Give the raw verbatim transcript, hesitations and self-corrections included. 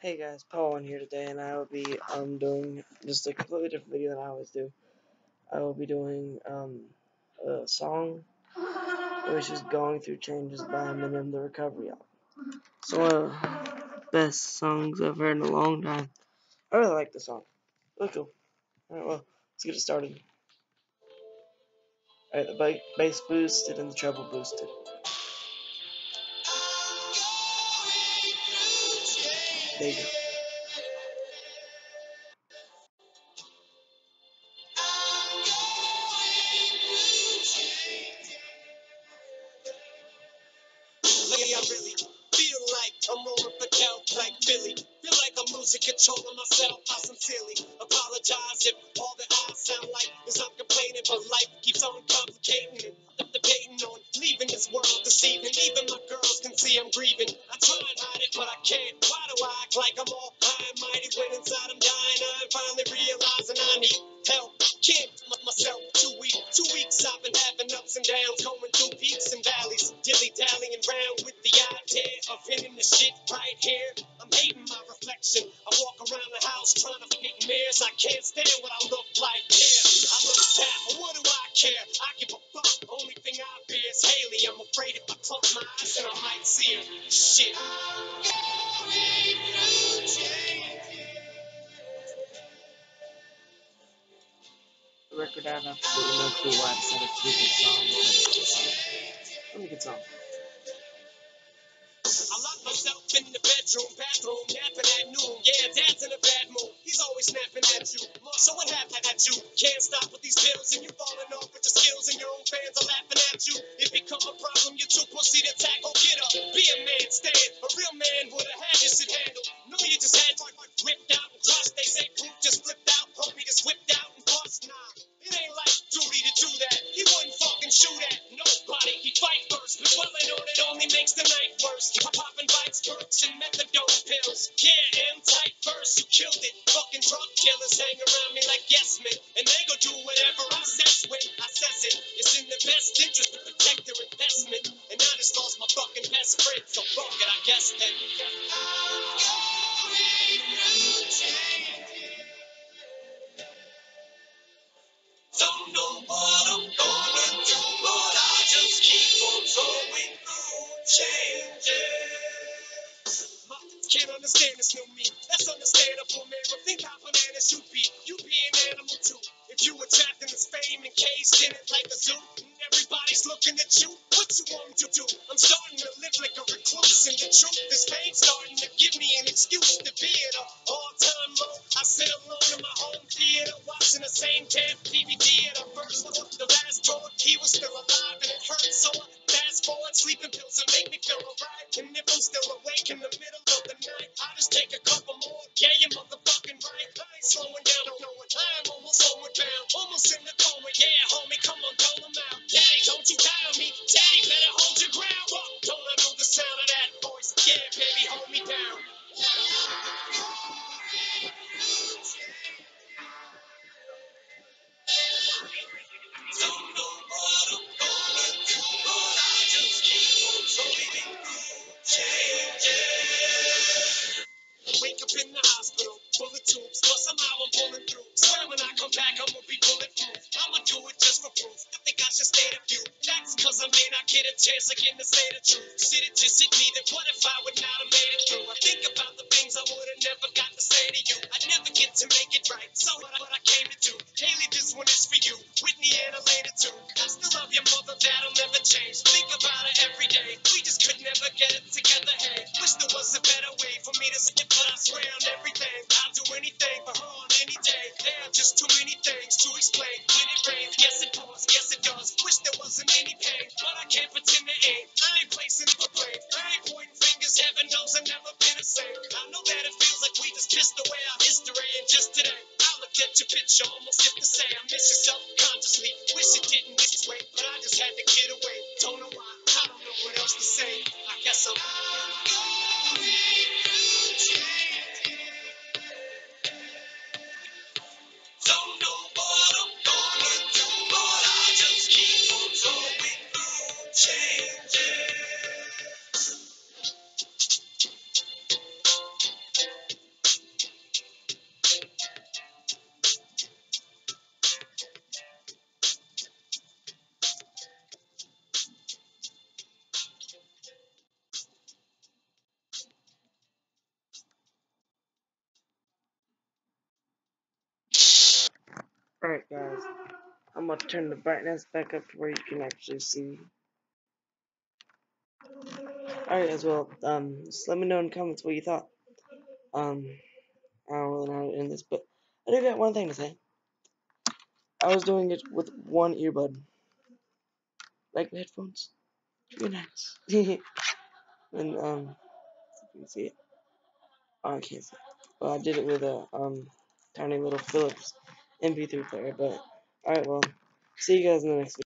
Hey guys, Paul here today, and I will be um doing just a completely different video than I always do. I will be doing um a song which is "Going Through Changes" by Eminem, the Recovery album. So one of the best songs I've heard in a long time. I really like the song. Really cool. All right, well, let's get it started. All right, the ba bass boosted and the treble boosted. There you go. Lately I really feel like I'm rolling for couch like Billy. Feel like I'm losing control of myself. I sincerely apologize if all that I sound like is I'm complaining, but life keeps on complicating and I'm debating on leaving this world this evening. Even my girls can see I'm grieving. I try and hide it, but I can't. Why do I act like I'm all high and mighty when inside I'm dying? I'm finally realizing I need help. Can't look myself two weeks. Two weeks I've been having ups and downs, going through peaks and valleys, dilly dallying round with the idea of hitting the shit right here. I'm hating my reflection. I walk around the house trying to fit mirrors. I can't stand what I look like. Yeah, I look fat, but what do I care? I give a fuck. Only thing I fear is Haley. I'm afraid if I close my eyes, then I might see her. Shit. The record I have absolutely no clue why I decided to do this song. But really good song. I lock myself in the bedroom, bathroom, napping at noon. Yeah, dad's in a bad mood. He's always snapping at you. So what happened at you? Can't stop with these pills and you falling off with your skills and your own fans are laughing at you. It become a problem, you're too pussy to tackle. Get up, be a man, stand. A real man would have had this shit handled. No, you just had to whipped out and crushed. They say proof just flipped out. Homie just whipped out and bust. Nah, it ain't like duty to do that. He wouldn't fucking shoot at nobody. He fight first, but dwelling on it only makes the night worse. Popping bites, perks, and methadone pills. Yeah, and tight first, you killed it. Fucking drug killers hang around me like yes men, and they go do whatever I says when I says it. It's in the best interest to protect their investment, and I just lost my fucking best friend, so fuck it, I guess then. Don't know what I'm gonna do, but I just keep on going through changes. Can't understand this new me. That's understandable, man. But think how bananas you be. You be an animal too. If you were trapped in this fame, encased in it like a zoo, and everybody's looking at you, what you want me to do? I'm starting to live like a recluse, and the truth is pain starting to give me an excuse to be at a all-time low. I sit alone in my home theater, watching the same damn D V D at a first. The last board, he was still alive, and it hurt so I fast forward, sleeping pills and make me feel alright. And if I'm still awake in the middle of the night, I just take a couple more. Yeah, you motherfucking right. I ain't slowing down, I'm knowing I'm almost homeward bound, almost in the coma. Yeah, homie, come on, dole 'em out. Daddy, don't you die on me. Daddy, better hold your ground. Whoa, don't I know the sound of that voice? Yeah, baby, hold me down. Don't know what I'm gonna do, but I just keep on going through changes. Wake up in the hospital, full of tubes, but somehow I'm pulling through. Swear when I come back, I'ma be bulletproof. I'ma do it just for proof. I think I should state a few facts, cause I may not get a chance again to say the truth. Shit, it just hit me that what if I would not have made it through? I think about the things I would've never got to say to you. I'd never get to make it right, so what I, what I came to do. Haley, this one is for you. Whitney and Elena too. I still love your mother, that'll never change. Think about it every day. We just could never get it together, hey. Wish there was a better way for me to skip, but I swear on everything. I'll do anything for her on any day. There are just too many things to explain. When it rains, yes it pours, yes it does. Wish there wasn't any pain, but I can't pretend there ain't. I ain't placing the blame. I ain't pointing fingers, heaven knows I've never been the same. I know that it feels like we just pissed away our history, and just today, I looked at your picture, almost if to say I miss you subconsciously. Wish it didn't this way, but I just had to get away. Don't know why, I don't know what else to say. I guess I'm going through change. Don't know what I'm gonna do, but I just keep on going through changes. guys. I'm gonna turn the brightness back up to where you can actually see. Alright, as well, um, just let me know in the comments what you thought. Um, I don't really know how to end this, but I do got one thing to say. I was doing it with one earbud. Like headphones. Very nice. and, um, if you can see it. Oh, I can't see it. Well, I did it with a, um, tiny little Philips M P three player, but, alright, well, see you guys in the next video.